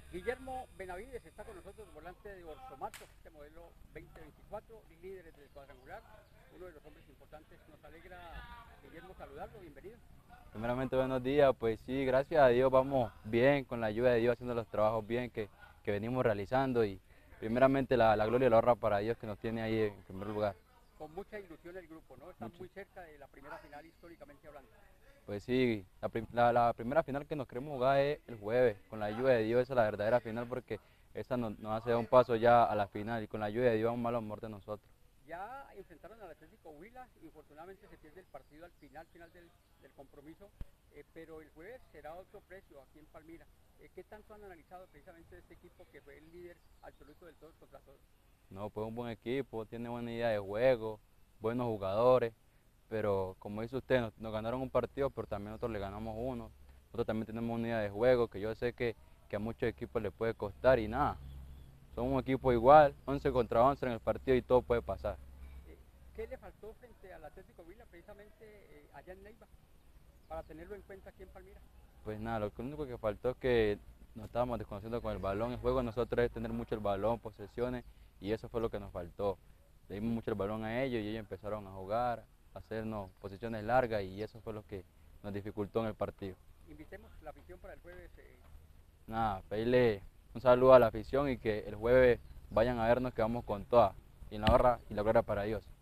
Guillermo Benavides está con nosotros, volante de Orsomato, este modelo 2024, líderes del cuadrangular, uno de los hombres importantes. Nos alegra, Guillermo, saludarlo, bienvenido. Primeramente, buenos días. Pues sí, gracias a Dios vamos bien, con la ayuda de Dios, haciendo los trabajos bien que venimos realizando, y primeramente la gloria y la honra para Dios, que nos tiene ahí en primer lugar. Con mucha ilusión el grupo, ¿no? Están Mucho. muy cerca de la primera final históricamente hablando. Pues sí, la primera final que nos queremos jugar es el jueves. Con la ayuda de Dios esa es la verdadera final, porque esa nos hace dar un paso ya a la final, y con la ayuda de Dios vamos a la muerte de nosotros. Ya enfrentaron al Atlético Huila, infortunadamente se pierde el partido al final del compromiso, pero el jueves será otro precio aquí en Palmira. ¿Qué tanto han analizado precisamente de este equipo que fue el líder absoluto del todos contra todos? No, pues un buen equipo, tiene buena idea de juego, buenos jugadores, pero como dice usted, nos ganaron un partido, pero también nosotros le ganamos uno. Nosotros también tenemos una idea de juego que yo sé que a muchos equipos les puede costar, y nada, son un equipo igual, 11 contra 11 en el partido, y todo puede pasar. Eh, ¿Qué le faltó frente al Atlético Huila precisamente allá en Neiva para tenerlo en cuenta aquí en Palmira? Pues nada, lo único que faltó es que nos estábamos desconociendo con el balón. El juego de nosotros es tener mucho el balón, posesiones, y eso fue lo que nos faltó. Le dimos mucho el balón a ellos y ellos empezaron a jugar, a hacernos posiciones largas, y eso fue lo que nos dificultó en el partido. Invitemos la afición para el jueves. Nada, pedirle un saludo a la afición, y que el jueves vayan a vernos, que vamos con toda, y en la honra y la gloria para Dios.